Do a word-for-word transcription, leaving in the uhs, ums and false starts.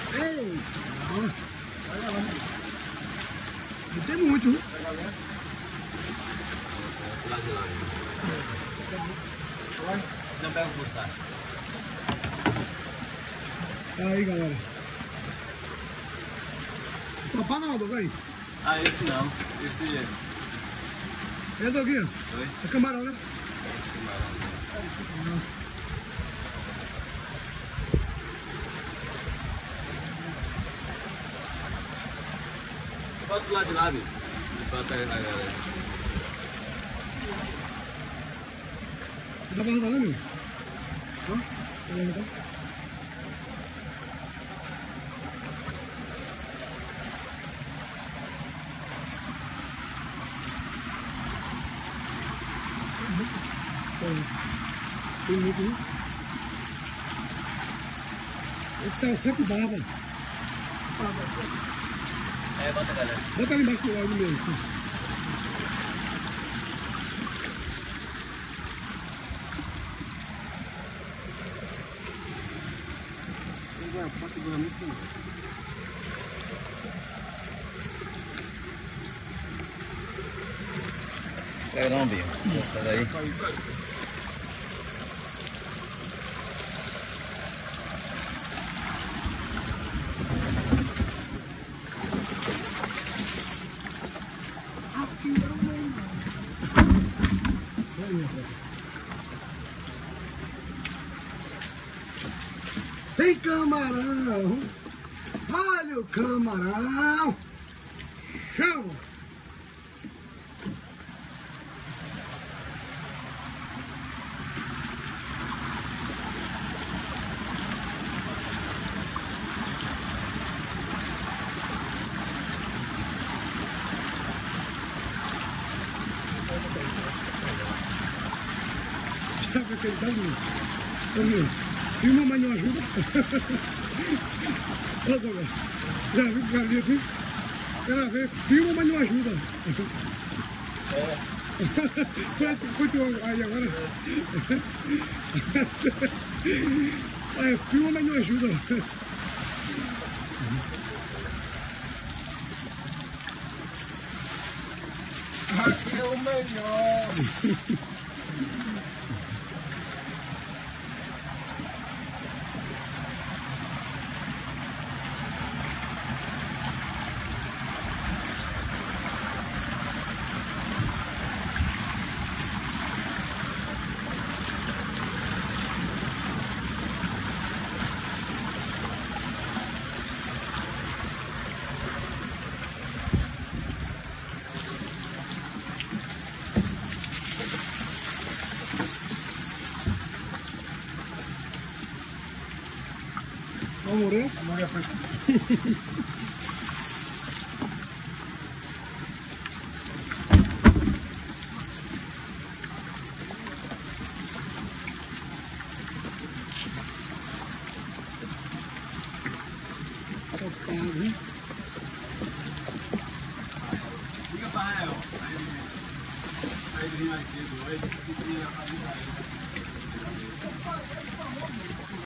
Ei! Não tem muito, viu? Não pega o pulsar. Aí, galera. Papai não, Doguinho? Ah, esse não. Esse é. É, Doguinho? Oi? É camarão, né? Camarão. Bota do lado de lá, bicho. Bota aí, galera. Dá pra rodar, né, meu? Ó, tá vendo, tá? Tem muito, né? Esse é o sempre barba. É, bota, galera. Bota ali embaixo do lado mesmo. Agora, pode segurar muito bem. Pega não, Binho. Sai daí. Tem camarão! Olha o camarão! Chama! Sabe aquele caminho? Caminho. Filma, mas não ajuda. Olha só, já viu o cara ali assim? O cara vê, filma, mas não ajuda. É. Foi, foi tu aí agora? É, filma, mas não ajuda. Aqui é o melhor. Vamos morrer? Amanhã foi. Topado, hein? Liga pra Rael. Aí ele vem mais cedo. Aí ele fica na família.